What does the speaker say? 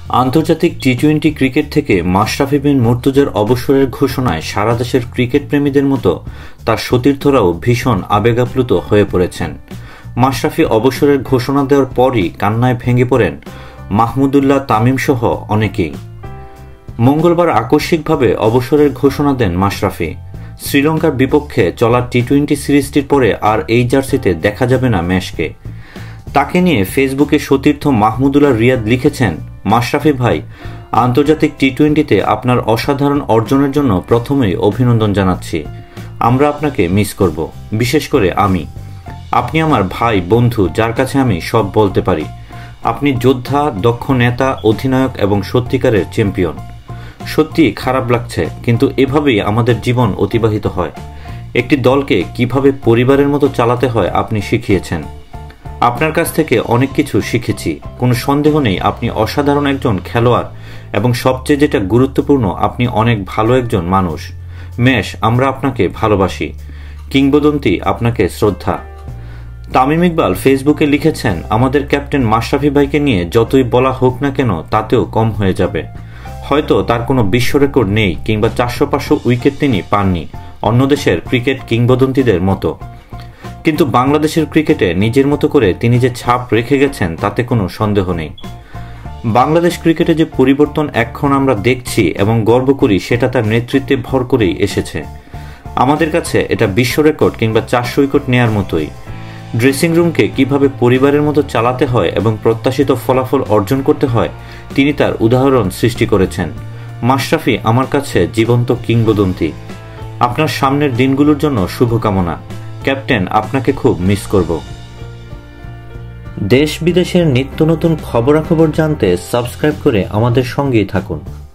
আন্তর্জাতিক টি-20 ক্রিকেট থেকে মাশরাফি বিন মুর্তজার অবসরের ঘোষণায় সারা দেশের ক্রিকেট প্রেমীদের মতো তার সতীর্থরাও ভীষণ আবেগাপ্লুত হয়ে পড়েছেন। মাশরাফি অবসরের ঘোষণা দেওয়ার পরই কান্নায় ভেঙে পড়েন মাহমুদুল্লাহ তামিম সহ অনেকেই। মঙ্গলবার আকস্মিকভাবে অবসরের ঘোষণা দেন মাশরাফি। শ্রীলঙ্কার বিপক্ষে চলা টি-20 সিরিজটির পরে আর এই জার্সিতে দেখা যাবে না ম্যাশকে। তাকে নিয়ে ফেসবুকে সতীর্থ মাহমুদুল্লাহ রিয়াদ লিখেছেন, মাশরাফি ভাই, আন্তর্জাতিক টি-20তে আপনার অসাধারণ অর্জনের জন্য প্রথমেই অভিনন্দন জানাচ্ছি। আমরা আপনাকে মিস করব, বিশেষ করে আমি। আপনি আমার ভাই, বন্ধু, যার কাছে আমি সব বলতে পারি। আপনি যোদ্ধা, দক্ষ নেতা, অধিনায়ক এবং সত্যিকারের চ্যাম্পিয়ন। সত্যি খারাপ লাগছে, কিন্তু এভাবেই আমাদের জীবন অতিবাহিত হয়। একটি দলকে কিভাবে পরিবারের মতো চালাতে হয় আপনি শিখিয়েছেন। আপনার কাছ থেকে অনেক কিছু শিখেছি। কোনো সন্দেহ নেই আপনি অসাধারণ একজন খেলোয়াড় এবং সবচেয়ে যেটা গুরুত্বপূর্ণ, আপনি অনেক ভালো একজন মানুষ। ম্যাশ, আমরা আপনাকে ভালোবাসি। কিংবদন্তি, আপনাকে শ্রদ্ধা। তামিম ইকবাল ফেসবুকে লিখেছেন, আমাদের ক্যাপ্টেন মাশরাফি ভাইকে নিয়ে যতই বলা হোক না কেন তাতেও কম হয়ে যাবে। হয়তো তার কোনো বিশ্ব রেকর্ড নেই কিংবা 400-500 উইকেট তিনি পাননি অন্য দেশের ক্রিকেট কিংবদন্তিদের মতো, কিন্তু বাংলাদেশের ক্রিকেটে নিজের মতো করে তিনি যে ছাপ রেখে গেছেন তাতে কোনো সন্দেহ নেই। বাংলাদেশ ক্রিকেটে যে পরিবর্তন এখন আমরা দেখছি এবং গর্ব করি, সেটা তার নেতৃত্বে ভর করেই এসেছে। আমাদের কাছে এটা বিশ্ব রেকর্ড কিংবা 400 উইকেট নেয়ার মতোই। ড্রেসিং রুমকে কিভাবে পরিবারের মতো চালাতে হয় এবং প্রত্যাশিত ফলাফল অর্জন করতে হয় তিনি তার উদাহরণ সৃষ্টি করেছেন। মাশরাফি আমার কাছে জীবন্ত কিংবদন্তি। আপনার সামনের দিনগুলোর জন্য শুভকামনা। ক্যাপ্টেন, আপনাকে খুব মিস করব। দেশ বিদেশের নিত্য নতুন খবরাখবর জানতে সাবস্ক্রাইব করে আমাদের সঙ্গেই থাকুন।